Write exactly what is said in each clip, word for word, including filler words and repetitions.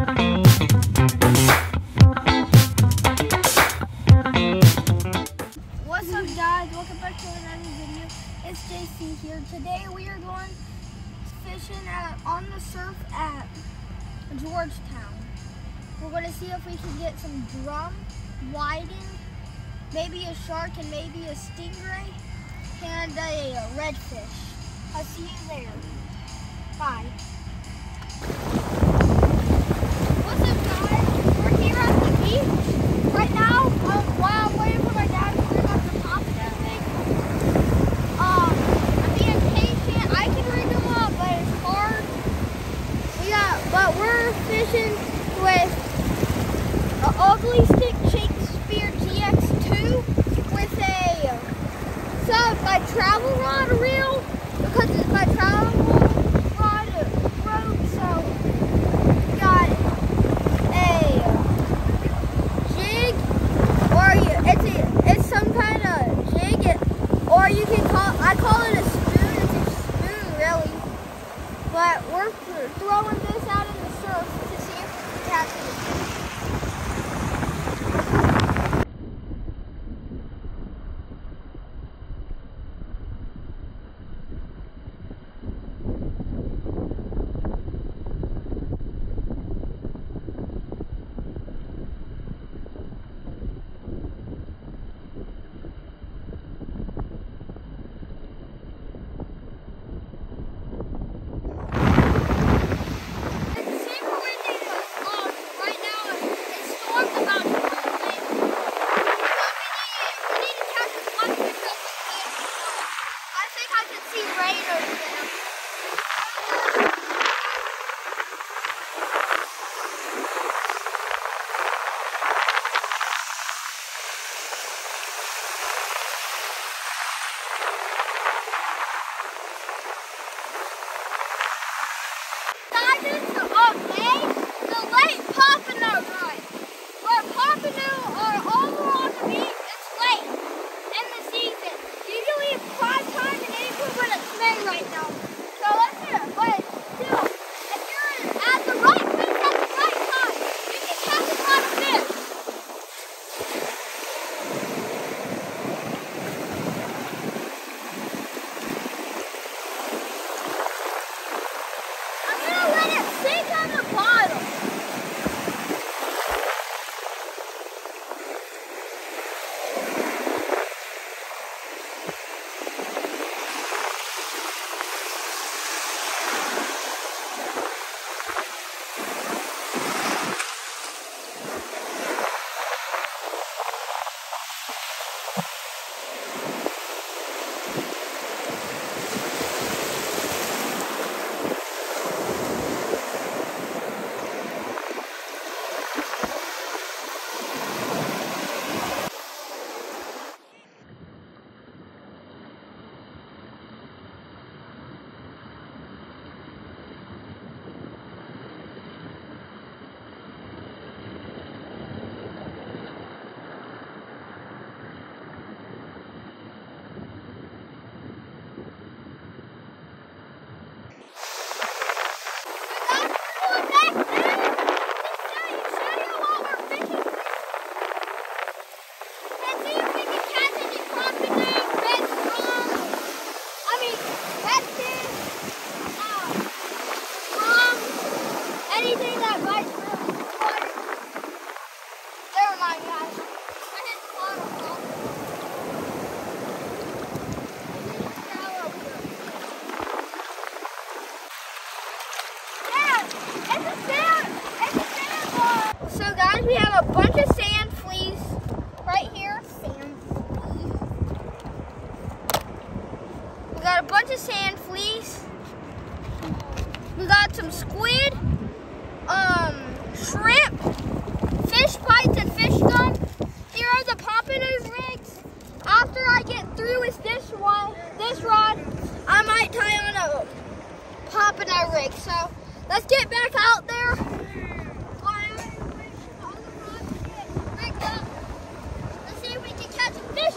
What's up, guys? Welcome back to another video. It's J C here. Today we are going fishing at, on the surf at Georgetown. We're going to see if we can get some drum, whiting, maybe a shark and maybe a stingray, and a redfish. I'll see you there. Bye. What's up, guys? We're here at the beach right now. Um, while I'm waiting for my dad to rig up the popping thing. Um, I'm being patient. I can rig them up, but it's hard. We got, but we're fishing with an ugly stick Shakespeare G X two with a sub my travel rod reel because it's my travel rod broke. So we got a jig, or you, it's a, it's some kind of jig, it, or you can call I call it a spoon. It's a spoon, really. But we're throwing this out in the surf to see if we catch it. Anything that bites really hard. Never mind, guys. I hit the bottom. Yeah, it's a sand. It's a sandbar. So, guys, we have a bunch of sand fleas right here. Sand fleas. We got a bunch of sand fleas. We got some squid. Um, shrimp, fish bites, and fish gum. Here are the pompano rigs. After I get through with this one, this rod, I might tie on a pompano rig. So let's get back out there. Let's see if we can catch a fish.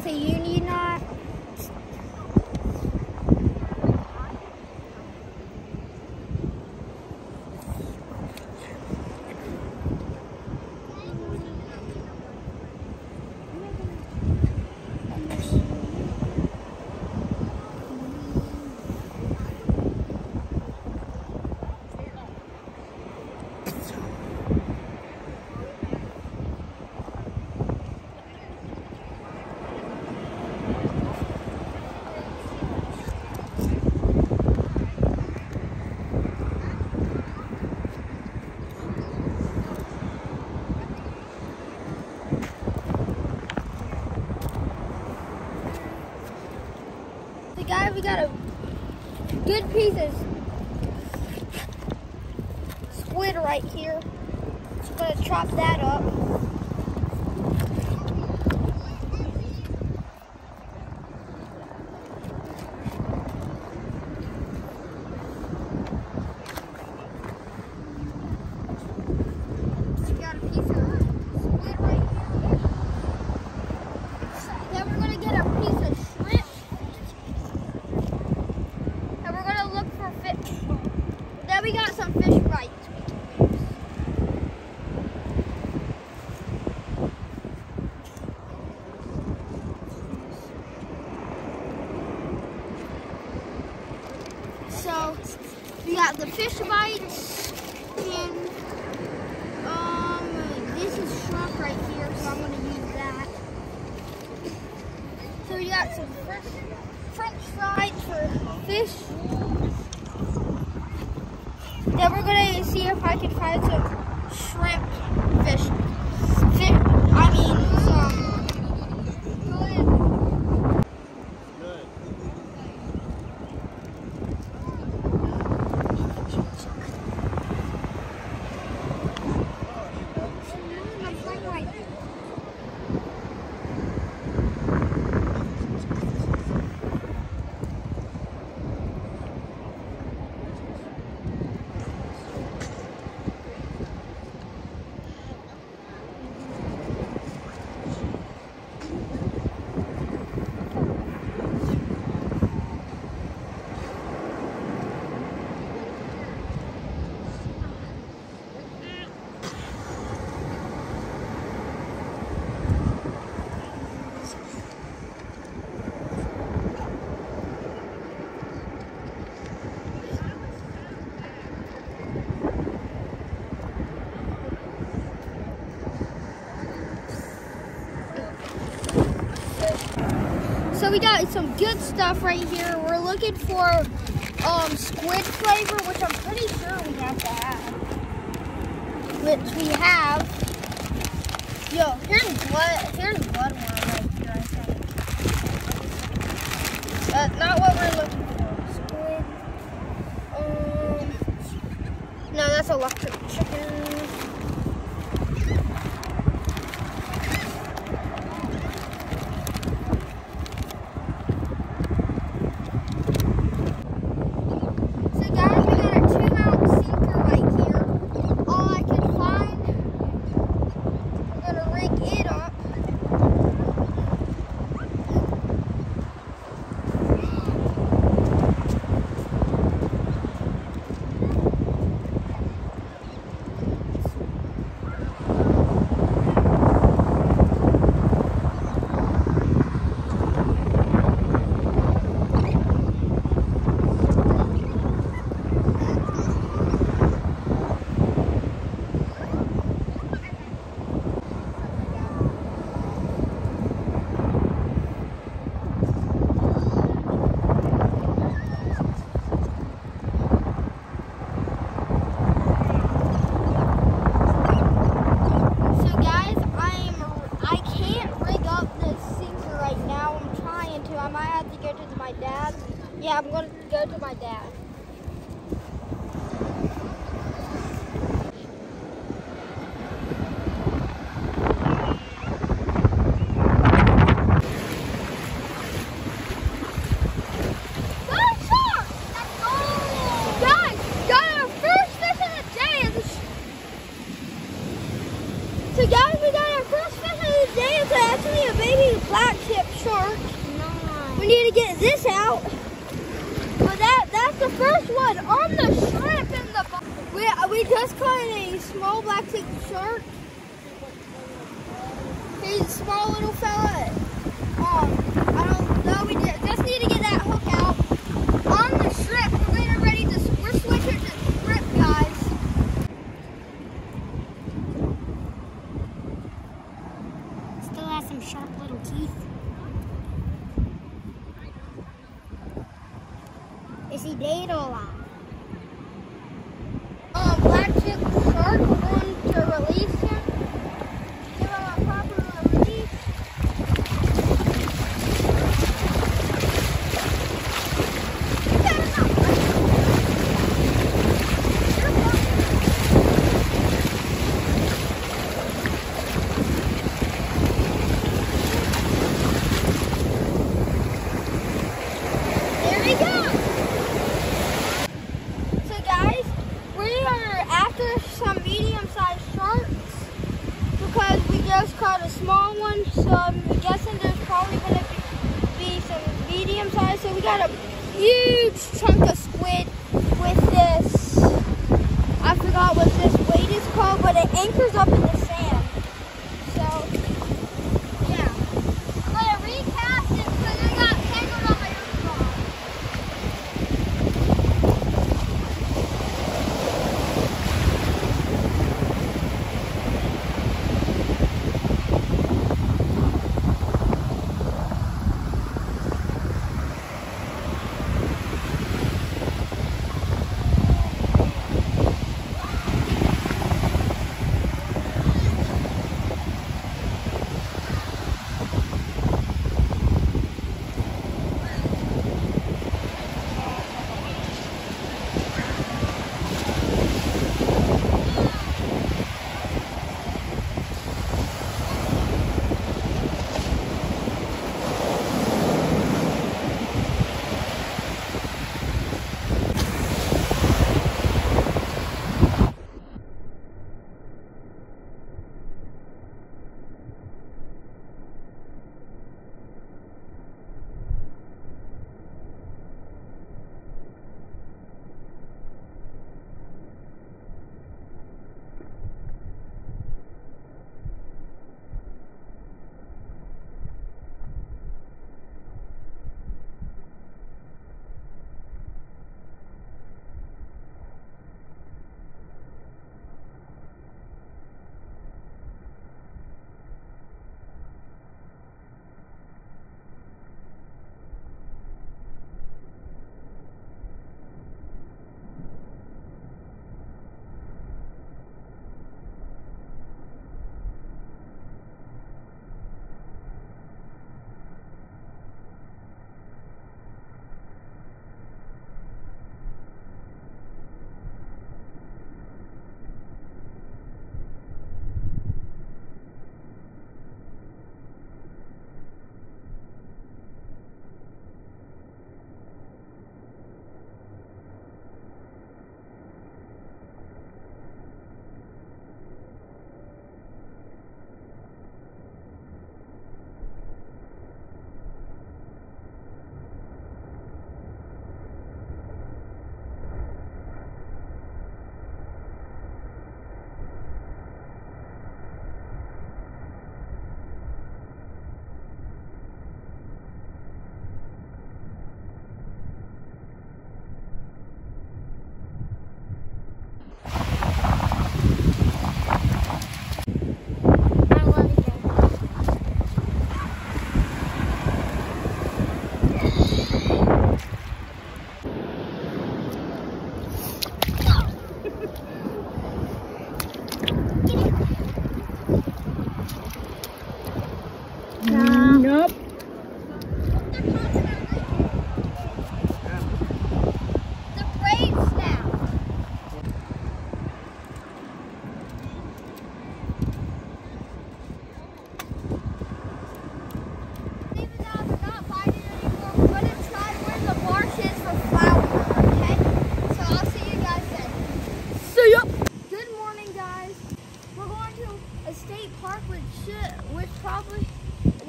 That's a union knot. Guys, we got a good piece of squid right here. Just gonna chop that up. We got a piece of squid right here. Then we're gonna get a piece of shrimp. Then we got some fish bites we can use. So we got the fish bites, and um, this is shrimp right here, so I'm going to use that. So we got some fresh French fries for fish. Then we're gonna see if I can find some shrimp fish. Fish, I mean, some. Go ahead. Good. So we got some good stuff right here. We're looking for um, squid flavor, which I'm pretty sure we have to have. Which we have. Yo, here's blood. Here's bloodworm right here, I think. That's not what we're looking for. Squid. Um, no, that's electric chicken. Yeah, I'm going to go to my dad. Guys, got our first fish of the day. So guys, we got our first fish of the day. It's actually a baby blacktip shark. No. We need to get this out. But that that's the first one on the shrimp in the boat. We we just caught a small blacktip shark. He's a small little fella. Um, I don't know. We just need to get that hook out on the shrimp. We're getting ready to. We're switching to shrimp, guys. Still has some sharp little teeth. Is he dead or alive? Um, blacktip shark. We're going to release him. Give him a proper release. There we go. So guys, we are after some medium-sized sharks because we just caught a small one. So I'm guessing there's probably going to be, be some medium-sized. So we got a huge chunk of squid with this. I forgot what this weight is called, but it anchors up in the sand. So yeah, I'm gonna recast it because it got tangled on my earphone.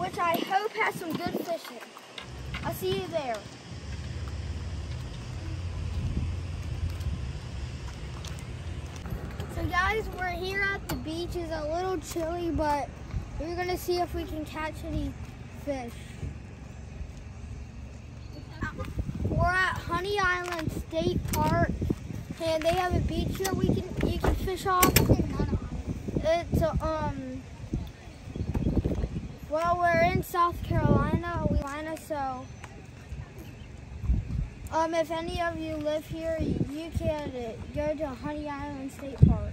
which I hope has some good fishing. I'll see you there. So guys, we're here at the beach. It's a little chilly, but we're gonna see if we can catch any fish. We're at Honey Island State Park, and they have a beach here we can you can fish off. It's um well, we're in South Carolina, Carolina, so um if any of you live here, you can go to Honey Island State Park.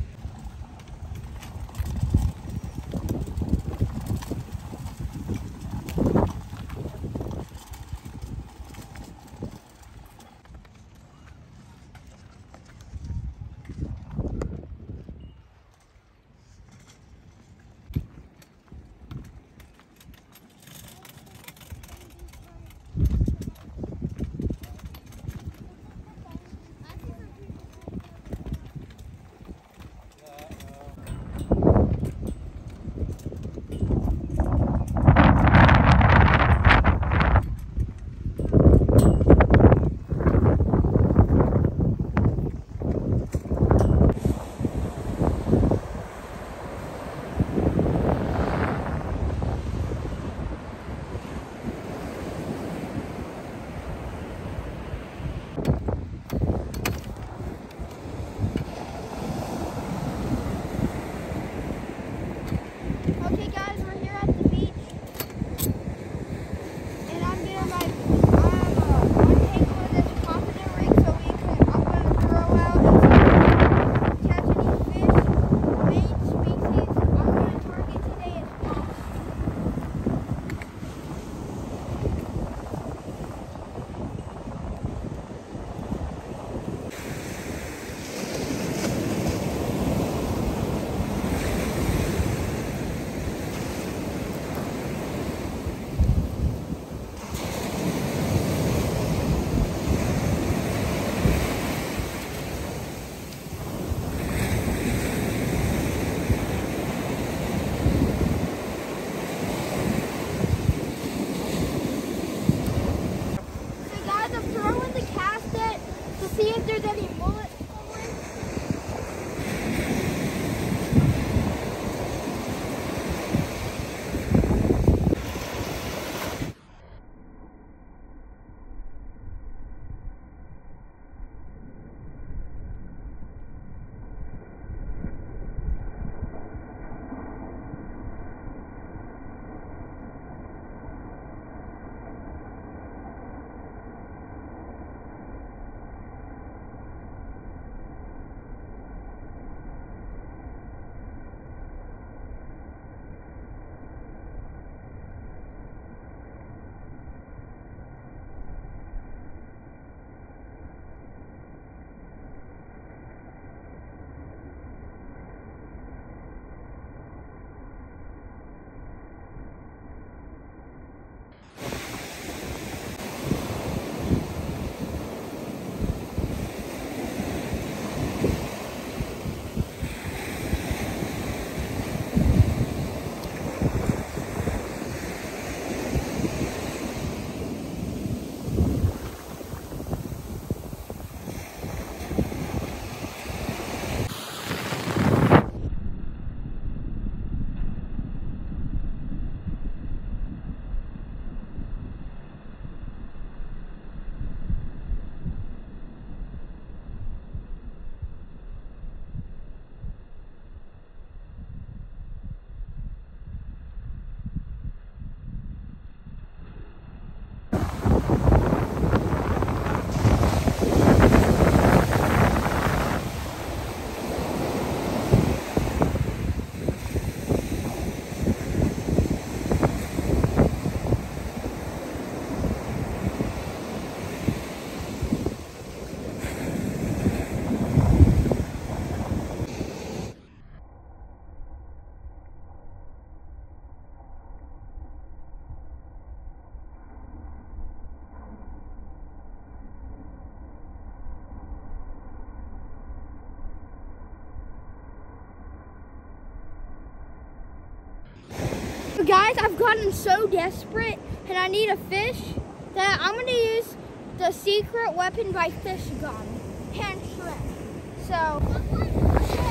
Guys, I've gotten so desperate and I need a fish that I'm gonna use the secret weapon by Fish Gum, hand shrimp. So,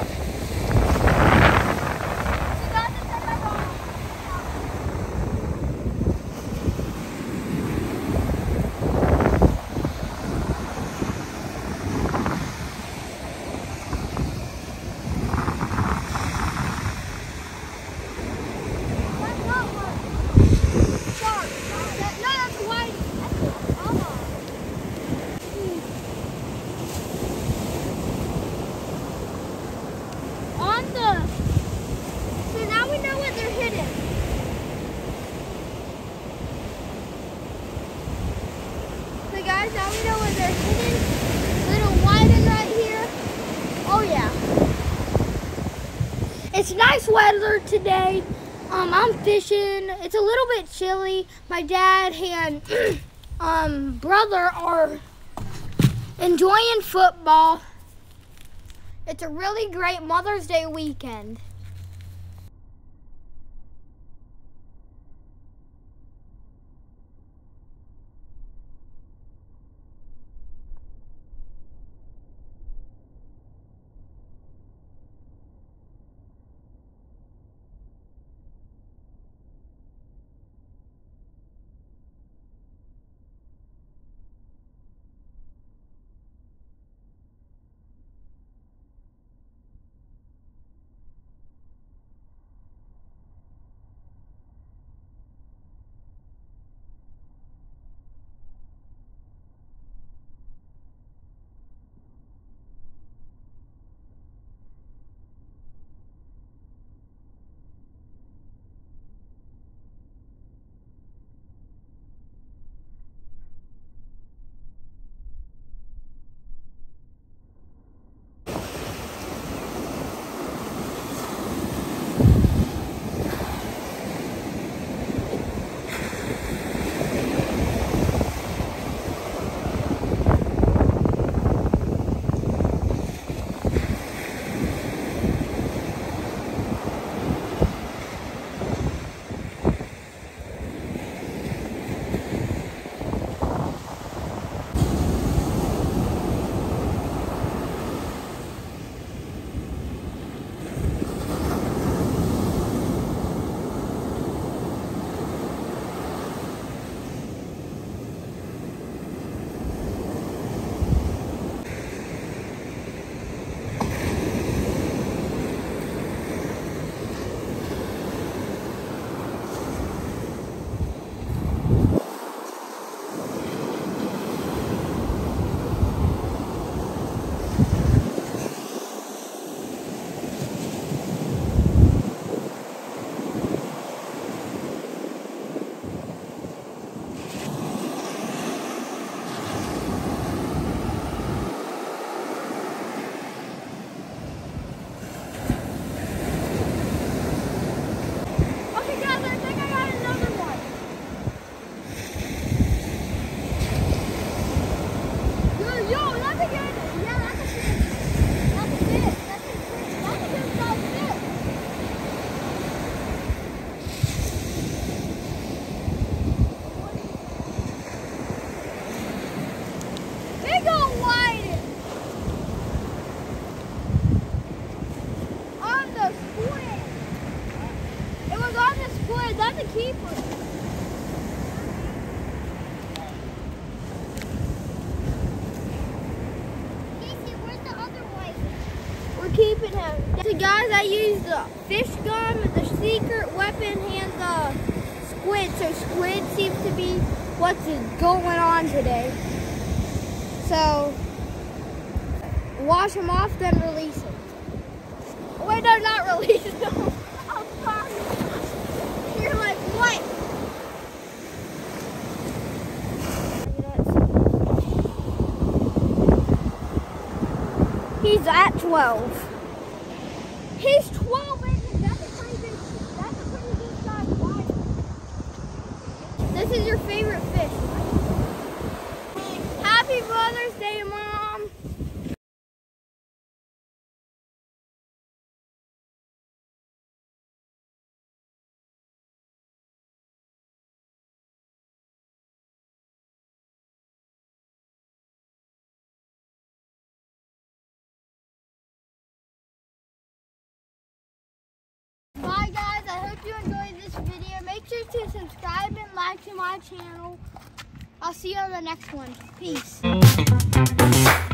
guys, now we know where they're hidden. Little whiting right here. Oh yeah. It's nice weather today. Um, I'm fishing. It's a little bit chilly. My dad and um, brother are enjoying football. It's a really great Mother's Day weekend. That's a keeper. Casey, where's the other one? We're keeping him. So guys, I used the fish gum, the secret weapon, and the squid. So squid seems to be what's going on today. So wash them off, then release them. Oh, wait, no, not release them. I'm sorry. You're like, what? He's at twelve. He's twelve inches. That's a pretty big, that's a pretty good size bite. This is your favorite fish, right? Happy Mother's Day, Mom. this video. Make sure to subscribe and like to my channel. I'll see you on the next one. Peace.